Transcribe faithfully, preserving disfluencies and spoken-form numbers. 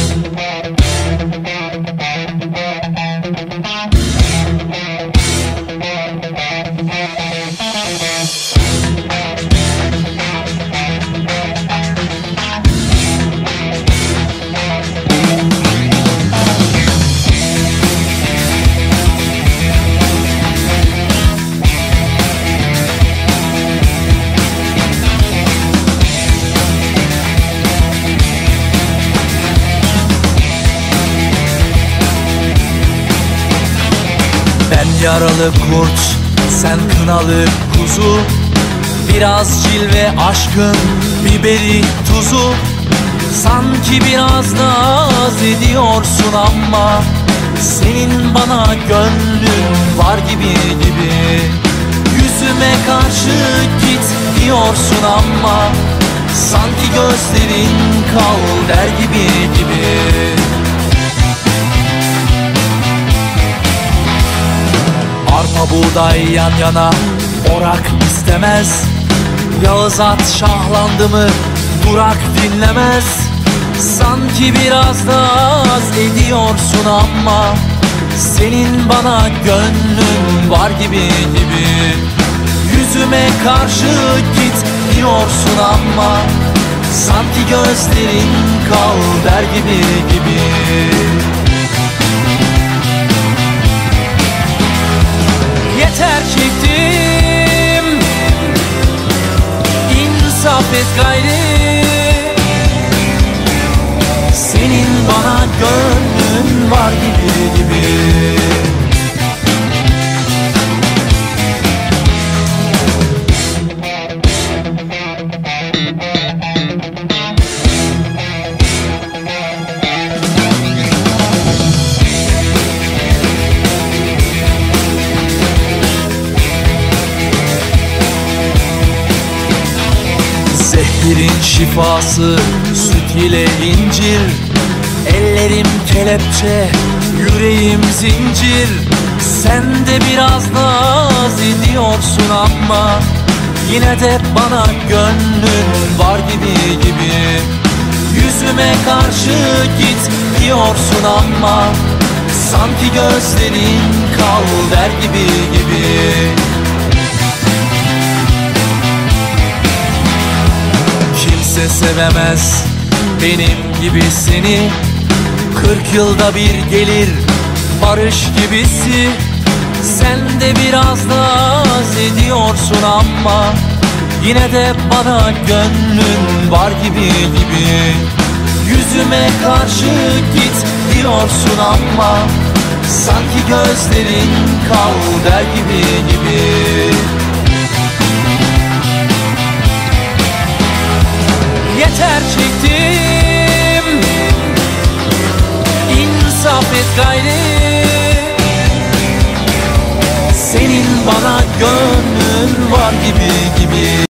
Yaralı kurt, sen kınalı kuzu. Biraz cilve aşkın biberi tuzu. Sanki biraz naz ediyorsun ama senin bana gönlün var gibi gibi. Yüzüme karşı git diyorsun ama sanki gözlerin kal der gibi gibi. Arpa buğday yan yana orak istemez. Yağız at şahlandı mı durak dinlemez. Sanki biraz naz ediyorsun ama senin bana gönlün var gibi gibi. Yüzüme karşı git diyorsun ama sanki gözlerin kal der gibi gibi. Yeter çektim, insaf et gayri. Senin bana gönlün var gibi gibi. Zehirin şifası süt ile incir. Ellerim kelepçe, yüreğim zincir. Sen de biraz naz ediyorsun ama yine de bana gönlün var gibi gibi. Yüzüme karşı git diyorsun ama sanki gözlerin kal der gibi gibi. Kimse sevemez benim gibi seni. Kırk yılda bir gelir barış gibisi. Sen de biraz naz ediyorsun ama yine de bana gönlün var gibi gibi. Yüzüme karşı git diyorsun ama sanki gözlerin kal der gibi gibi. Yeter çektim, insaf et gayri. Senin bana gönlün